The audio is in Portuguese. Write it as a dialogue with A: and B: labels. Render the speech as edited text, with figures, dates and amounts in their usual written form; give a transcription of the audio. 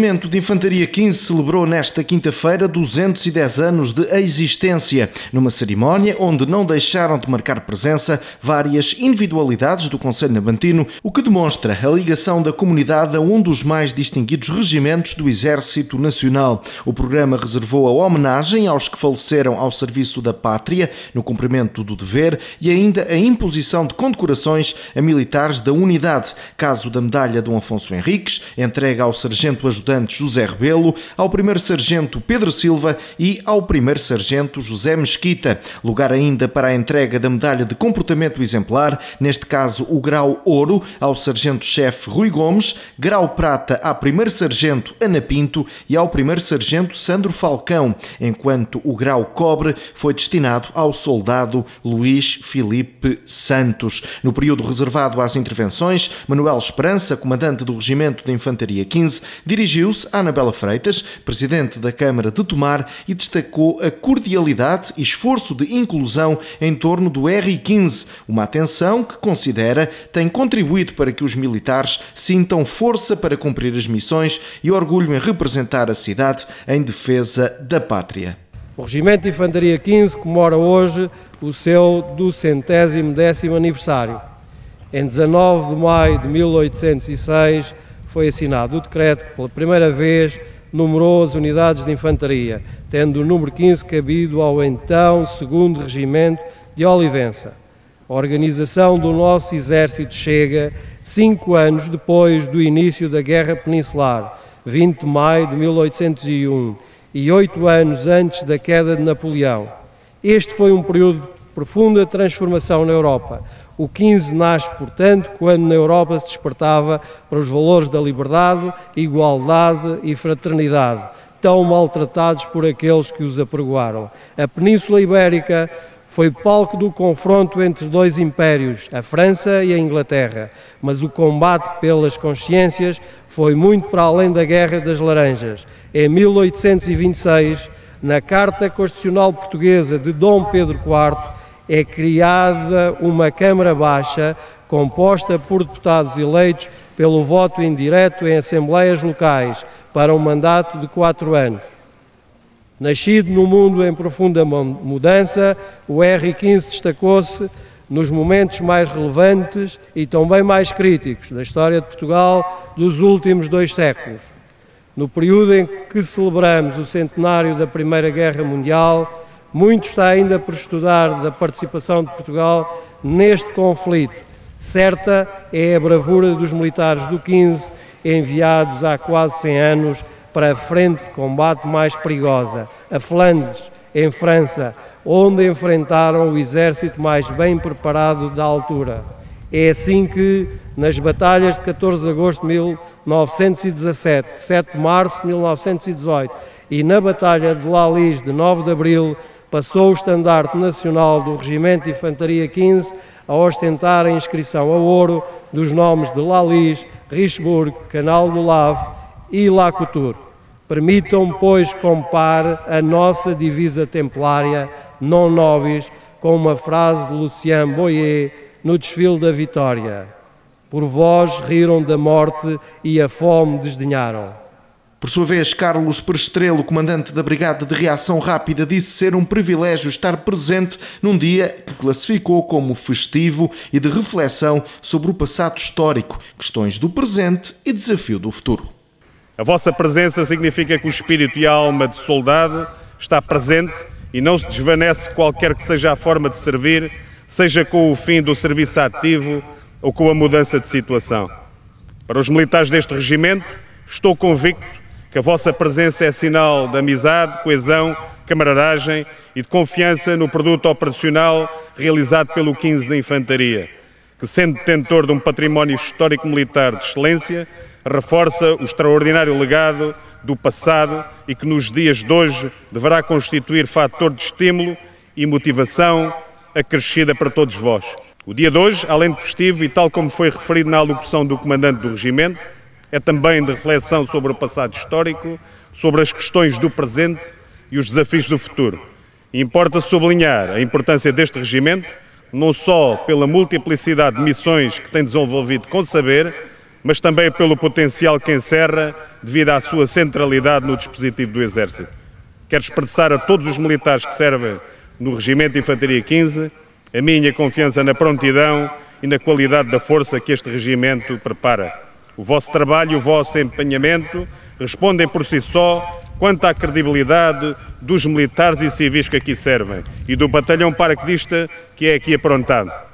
A: Regimento de Infantaria 15 celebrou nesta quinta-feira 210 anos de existência, numa cerimónia onde não deixaram de marcar presença várias individualidades do Conselho Navantino, o que demonstra a ligação da comunidade a um dos mais distinguidos regimentos do Exército Nacional. O programa reservou a homenagem aos que faleceram ao serviço da pátria, no cumprimento do dever, e ainda a imposição de condecorações a militares da unidade, caso da medalha Dom Afonso Henriques, entrega ao Sargento-Ajudante José Rebelo, ao Primeiro-Sargento Pedro Silva e ao Primeiro-Sargento José Mesquita. Lugar ainda para a entrega da medalha de comportamento exemplar, neste caso o grau ouro, ao Sargento-Chefe Rui Gomes, grau prata à Primeiro-Sargento Ana Pinto e ao Primeiro-Sargento Sandro Falcão, enquanto o grau cobre foi destinado ao soldado Luís Filipe Santos. No período reservado às intervenções, Manuel Esperança, comandante do Regimento de Infantaria 15, dirigiu-se a Anabela Freitas, presidente da Câmara de Tomar, e destacou a cordialidade e esforço de inclusão em torno do R15, uma atenção que considera tem contribuído para que os militares sintam força para cumprir as missões e orgulho em representar a cidade em defesa da pátria.
B: O Regimento de Infantaria 15 comemora hoje o seu 210º aniversário. Em 19 de maio de 1806 foi assinado o decreto que pela primeira vez numerou as unidades de infantaria, tendo o número 15 cabido ao então 2º Regimento de Olivença. A organização do nosso exército chega 5 anos depois do início da Guerra Peninsular, 20 de maio de 1801, e 8 anos antes da queda de Napoleão. Este foi um período de profunda transformação na Europa. O 15 nasce, portanto, quando na Europa se despertava para os valores da liberdade, igualdade e fraternidade, tão maltratados por aqueles que os apregoaram. A Península Ibérica foi palco do confronto entre dois impérios, a França e a Inglaterra, mas o combate pelas consciências foi muito para além da Guerra das Laranjas. Em 1826, na Carta Constitucional Portuguesa de Dom Pedro IV, é criada uma Câmara Baixa composta por deputados eleitos pelo voto indireto em assembleias locais para um mandato de 4 anos. Nascido num mundo em profunda mudança, o R15 destacou-se nos momentos mais relevantes e também mais críticos da história de Portugal dos últimos 2 séculos. No período em que celebramos o centenário da Primeira Guerra Mundial, muito está ainda por estudar da participação de Portugal neste conflito. Certa é a bravura dos militares do 15, enviados há quase 100 anos para a frente de combate mais perigosa, a Flandes, em França, onde enfrentaram o exército mais bem preparado da altura. É assim que, nas batalhas de 14 de agosto de 1917, 7 de março de 1918 e na Batalha de Lalis de 9 de abril, passou o estandarte nacional do Regimento de Infantaria 15 a ostentar a inscrição a ouro dos nomes de Lalis, Richebourg, Canal do Lave e La Couture. Permitam, pois, compare a nossa divisa templária, non nobis, com uma frase de Lucien Boyer no desfile da Vitória. Por vós riram da morte e a fome desdenharam.
A: Por sua vez, Carlos Perestrelo, comandante da Brigada de Reação Rápida, disse ser um privilégio estar presente num dia que classificou como festivo e de reflexão sobre o passado histórico, questões do presente e desafio do futuro.
C: A vossa presença significa que o espírito e a alma de soldado está presente e não se desvanece qualquer que seja a forma de servir, seja com o fim do serviço ativo ou com a mudança de situação. Para os militares deste regimento, estou convicto que a vossa presença é sinal de amizade, coesão, camaradagem e de confiança no produto operacional realizado pelo 15 da Infantaria, que, sendo detentor de um património histórico-militar de excelência, reforça o extraordinário legado do passado e que nos dias de hoje deverá constituir fator de estímulo e motivação acrescida para todos vós. O dia de hoje, além de festivo e tal como foi referido na alocução do comandante do regimento, é também de reflexão sobre o passado histórico, sobre as questões do presente e os desafios do futuro. E importa sublinhar a importância deste regimento, não só pela multiplicidade de missões que tem desenvolvido com saber, mas também pelo potencial que encerra devido à sua centralidade no dispositivo do Exército. Quero expressar a todos os militares que servem no Regimento de Infantaria 15 a minha confiança na prontidão e na qualidade da força que este regimento prepara. O vosso trabalho e o vosso empenhamento respondem por si só quanto à credibilidade dos militares e civis que aqui servem e do batalhão paraquedista que é aqui aprontado.